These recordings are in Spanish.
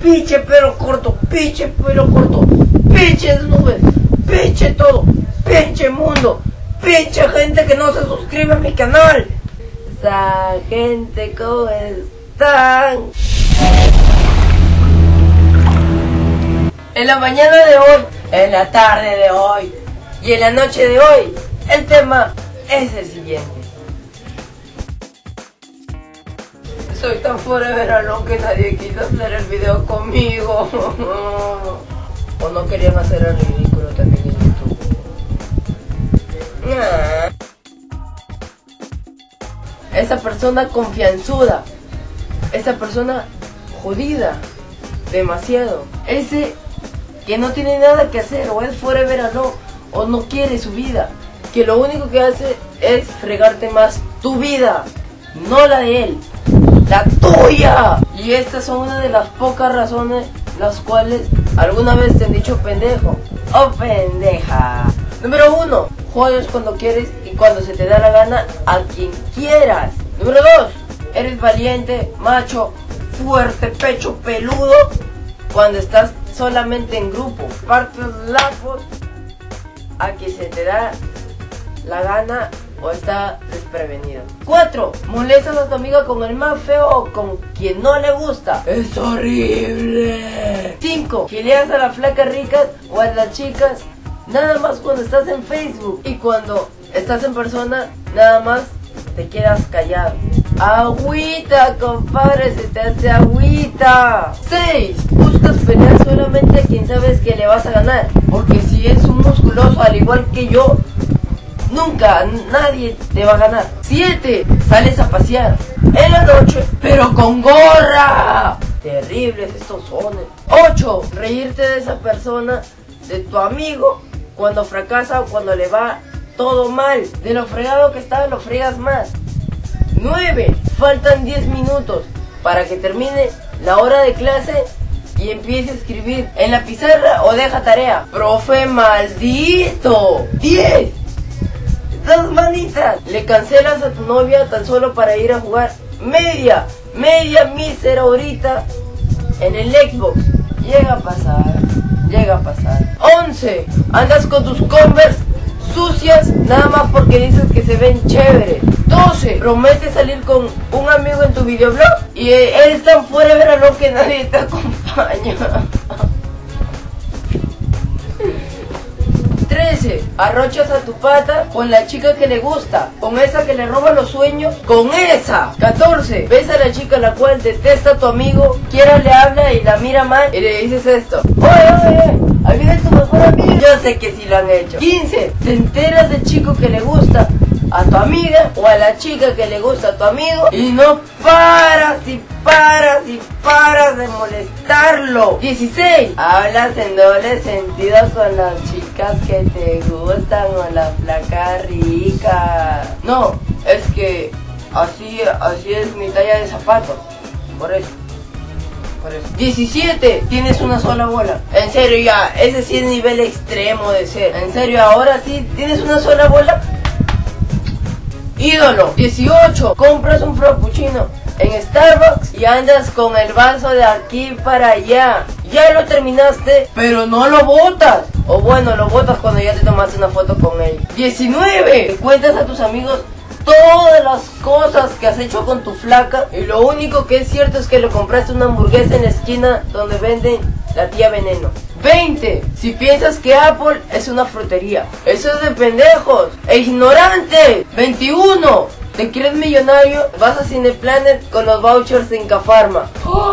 pinche pelo corto, pinche pelo corto, pinches nubes, pinche todo, pinche mundo, pinche gente que no se suscribe a mi canal. Esa gente, ¿cómo están? En la mañana de hoy, en la tarde de hoy y en la noche de hoy, el tema es el siguiente. Soy tan forever alone que nadie quiso hacer el video conmigo. O no querían hacer el ridículo también en YouTube. Esa persona confianzuda, esa persona jodida, demasiado. Ese que no tiene nada que hacer, o es forever alone, o no quiere su vida, que lo único que hace es fregarte más tu vida, no la de él, la tuya. Y estas son una de las pocas razones las cuales alguna vez te han dicho pendejo o pendeja. Número 1, jodes cuando quieres y cuando se te da la gana a quien quieras. Número 2, eres valiente, macho, fuerte, pecho peludo cuando estás solamente en grupo. Partes lazos a que se te da la gana o está desprevenido. 4, molestas a tu amiga con el más feo o con quien no le gusta. Es horrible. 5, gileas a las flacas ricas o a las chicas nada más cuando estás en Facebook, y cuando estás en persona nada más te quedas callado. Agüita, compadre, se te hace agüita. 6, buscas pelear solamente a quien sabes que le vas a ganar, porque si es un musculoso al igual que yo, nunca nadie te va a ganar. 7, sales a pasear en la noche pero con gorra. Terribles estos son. 8, reírte de esa persona, de tu amigo, cuando fracasa o cuando le va todo mal. De lo fregado que está, lo fregas más. 9, faltan 10 minutos para que termine la hora de clase y empiece a escribir en la pizarra o deja tarea. Profe maldito. 10, dos manitas. Le cancelas a tu novia tan solo para ir a jugar media mísera horita en el Xbox. Llega a pasar. 11, andas con tus Converse sucias nada más porque dices que se ven chévere. 12, prometes salir con un amigo en tu videoblog y él es tan forever alone que nadie te acompaña. 13, arrochas a tu pata con la chica que le gusta, con esa que le roba los sueños, con esa. 14, ves a la chica la cual detesta a tu amigo, quiera le habla y la mira mal y le dices esto: oye, ahí viene tu mejor amigo. Yo sé que sí lo han hecho. 15, te enteras del chico que le gusta a tu amiga o a la chica que le gusta a tu amigo y no paras de molestarlo. 16, hablas en doble sentido con las chicas que te gustan o las flacas ricas. No, es que así es mi talla de zapatos, por eso. 17, tienes una sola bola. En serio, ya, ese sí es nivel extremo de ser. En serio, ahora sí tienes una sola bola. Ídolo. 18, compras un frappuccino en Starbucks y andas con el vaso de aquí para allá. Ya lo terminaste, pero no lo botas. O bueno, lo botas cuando ya te tomaste una foto con él. 19, te cuentas a tus amigos todas las cosas que has hecho con tu flaca y lo único que es cierto es que le compraste una hamburguesa en la esquina donde venden la tía Veneno. 20, si piensas que Apple es una frutería, eso es de pendejos e ignorantes. 21, te crees millonario, vas a Cineplanet con los vouchers de Incafarma.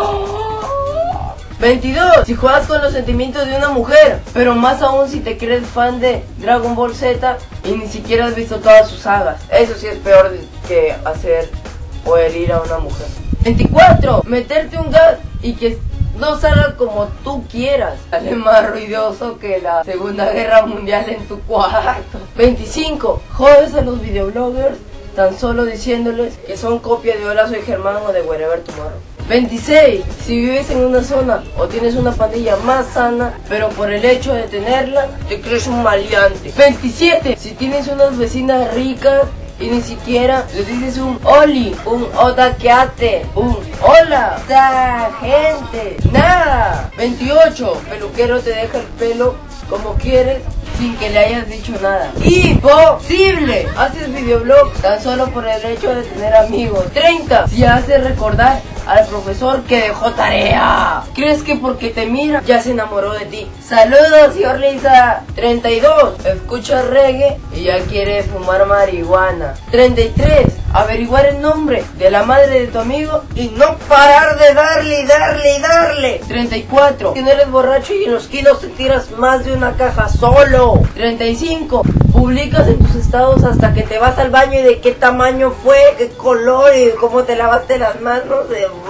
22, si juegas con los sentimientos de una mujer, pero más aún si te crees fan de Dragon Ball Z y ni siquiera has visto todas sus sagas. Eso sí es peor que hacer o herir a una mujer. 24, meterte un gas y que no salga como tú quieras. Sale más ruidoso que la Segunda Guerra Mundial en tu cuarto. 25, jodes a los videobloggers tan solo diciéndoles que son copia de Hola Soy Germán o de Wherever Tomorrow. 26, si vives en una zona o tienes una pandilla más sana, pero por el hecho de tenerla te crees un maleante. 27, si tienes unas vecinas ricas y ni siquiera les dices un oli, un otakeate, un hola, esa gente, nada. 28. Peluquero te deja el pelo como quieres sin que le hayas dicho nada. ¡Imposible! Haces videoblog tan solo por el hecho de tener amigos. 30. Si haces recordar al profesor que dejó tarea. ¿Crees que porque te mira ya se enamoró de ti? Saludos, señor Lisa. 32. Escucha reggae y ya quiere fumar marihuana. 33. Averiguar el nombre de la madre de tu amigo y no parar de darle y darle y darle. 34. Si no eres borracho y en los kilos te tiras más de una caja solo. 35. Publicas en tus estados hasta que te vas al baño y de qué tamaño fue, qué color y cómo te lavaste las manos,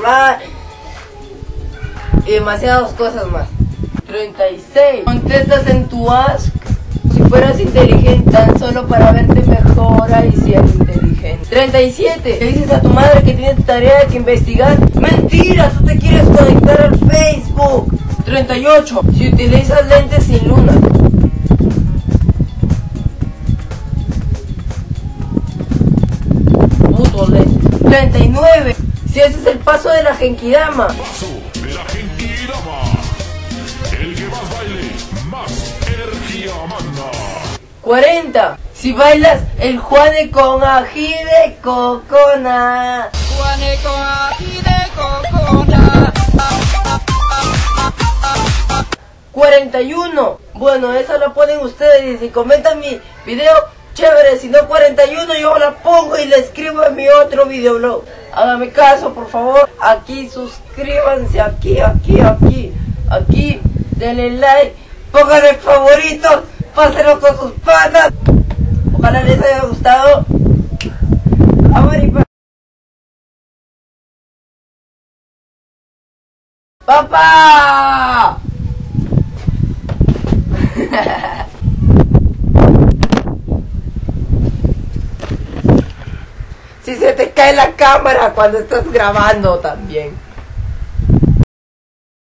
y demasiadas cosas más. 36. Contestas en tu Ask si fueras inteligente tan solo para verte mejor y ser inteligente. 37. Le dices a tu madre que tienes tarea que investigar. Mentira, tú te quieres conectar al Facebook. 38. Si utilizas lentes sin luna. Puto lente. 39. Si haces el paso de la Genkidama. Paso de la Genkidama. El que más baile, más energía manda. 40. Si bailas el Juane con ají de cocona. Juane con ají de cocona. 41. Bueno, esa la ponen ustedes y si comentan mi video, chévere. Si no 41 yo la pongo y la escribo en mi otro videoblog. Hágame caso, por favor. Aquí suscríbanse, aquí. Denle like, pónganle favoritos, pásenlo con sus panas. Ojalá les haya gustado. Amor y paz. ¡Papá! Si se te cae la cámara cuando estás grabando también.